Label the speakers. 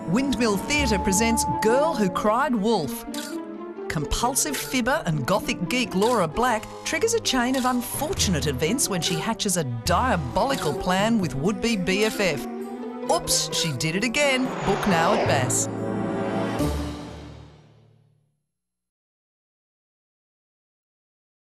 Speaker 1: Windmill Theatre presents Girl Who Cried Wolf. Compulsive fibber and gothic geek Laura Black triggers a chain of unfortunate events when she hatches a diabolical plan with would-be BFF. Oops, she did it again. Book now at Bass.